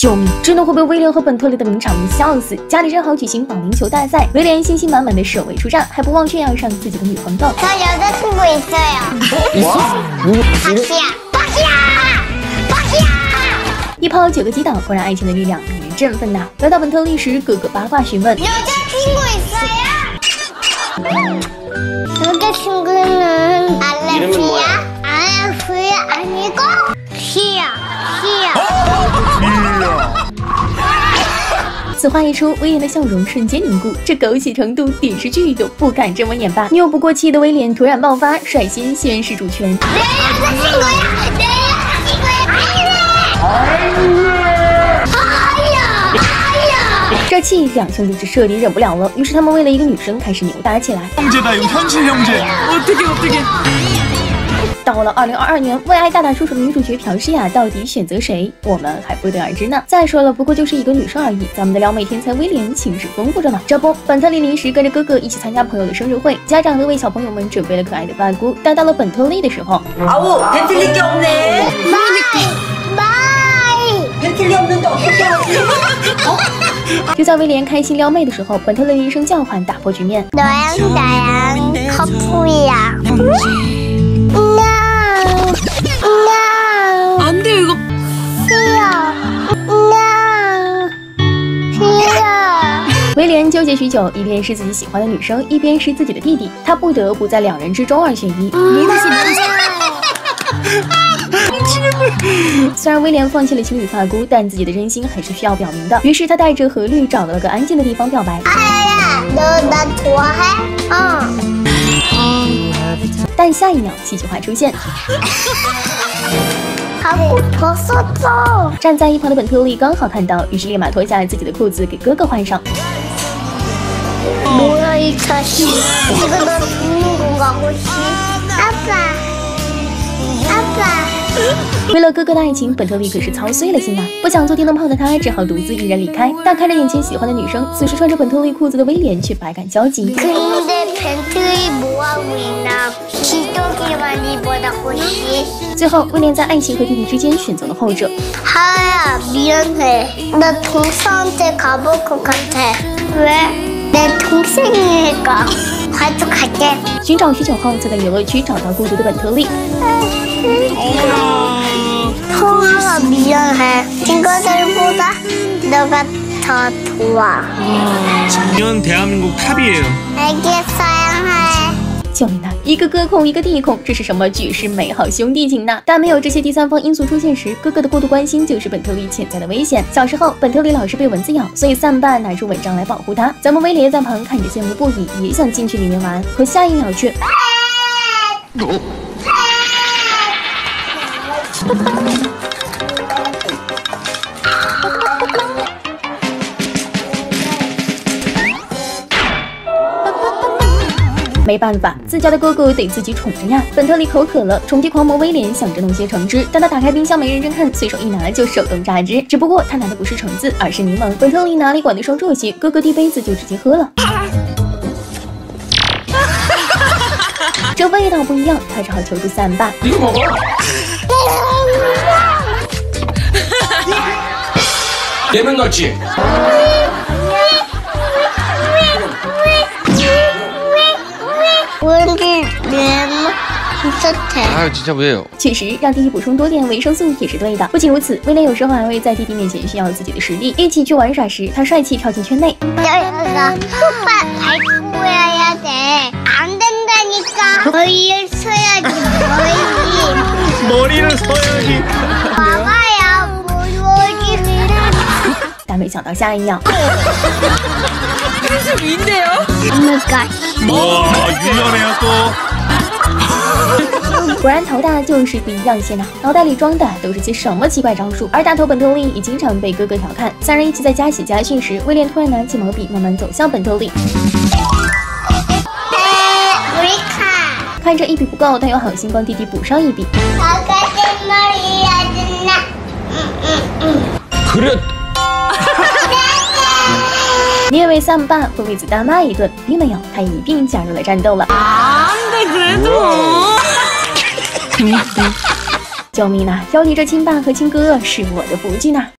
救命！真的会被威廉和本特利的名场面笑死。家里正好举行保龄球大赛，威廉信心满满的首位出战，还不忘炫耀上自己的女朋友。一炮9个击倒，果然爱情的力量令人振奋呐！来到本特利时，哥哥八卦询问。 여자친구는 알렉시야? 알렉시야 아니고 시야. 此话一出，威廉的笑容瞬间凝固，这狗血程度电视剧都不敢这么演吧？拗不过气的威廉突然爆发，率先宣示主权。这气两兄弟是彻底忍不了了，于是他们为了一个女生开始扭打起来。到了2022年，为爱大打出手的女主角朴诗雅到底选择谁，我们还不得而知呢。再说了，不过就是一个女生而已，咱们的撩妹天才威廉情史丰富着呢。这不，本特利临时跟着哥哥一起参加朋友的生日会，家长都为小朋友们准备了可爱的发箍。但到了本特利的时候， 벤틀리 게 없네. 벤틀리 없는데 어떻게 하지? 就在威廉开心撩妹的时候，本特利的一声叫唤打破局面。 너랑 나랑 커플이야. 안 돼요 이거. 威廉纠结许久，一边是自己喜欢的女生，一边是自己的弟弟，他不得不在两人之中2选1。虽然威廉放弃了情侣发箍，但自己的真心还是需要表明的。于是他带着何绿找到了个安静的地方表白。 너 나 좋아해? 但下一秒，戏剧化出现。 하고 벗었어. 站在一旁的本特利刚好看到，于是立马脱下自己的裤子给哥哥换上。 뭐야 이 자식. 이거 너 죽는 건가 혹시? 아빠. 为了哥哥的爱情，本特利可是操碎了心呐！不想做电灯泡的他，只好独自一人离开。但看着眼前喜欢的女生，此时穿着本特利裤子的威廉却百感交集。 근데 벤틀리 뭐하고 있나? 기저귀만 입어라 혹시? 最后，威廉在爱情和弟弟之间选择了后者。 하야 미안해. 나 동서한테 가볼 것 같아. 왜? 내 동생이니까. 가져갈게. 寻找许久后，才在游乐区找到孤独的本特利。 통아가 미안해. 친구들보다 너가 더 좋아. 작년 대한민국 탑이에요. 알겠어, 사랑해. 救命啊！一个哥控，一个弟控，这是什么举世美好兄弟情呢？但没有这些第三方因素出现时，哥哥的过度关心就是本特利潜在的危险。小时候，本特利老是被蚊子咬，所以三爸拿出蚊帐来保护他。咱们威廉在旁看着羡慕不已，也想进去里面玩，可下一秒却。 没办法，自家的哥哥得自己宠着呀。本特利口渴了，宠溺狂魔威廉想着弄些橙汁，但他打开冰箱没认真看，随手一拿就手动榨汁。只不过他拿的不是橙子，而是柠檬。本特利哪里管得上这些，哥哥递杯子就直接喝了。这味道不一样，他只好求助三爸。 예명 같지? 왠지 내맘 비슷해. 아 진짜 왜요? 确实，让弟弟补充多点维生素也是对的。不仅如此，威廉有时候还会在弟弟面前炫耀自己的实力。一起去玩耍时，他帅气跳进圈内。 오빠 밟고 해야 돼. 안 된다니까. 머리를 서야지. 머리를 서야지. 봐봐야 머리. 但没想到下一秒， 인데요? 오마이갓. 와 유연해요 또. 果然头大就是不一样些呢，脑袋里装的都是些什么奇怪招数？而大头本特利也经常被哥哥调侃。三人一起在家写家训时，威廉突然拿起毛笔，慢慢走向本特利。 우리 카. 看着一笔不够，但又好心帮弟弟补上一笔。 아가씨 머리야 듣나? 그래. 你以为三爸会为此大骂一顿，并没有，他也一并加入了战斗了。 안돼 그래도. 救命啊！要你这亲爸和亲哥是我的福气呢。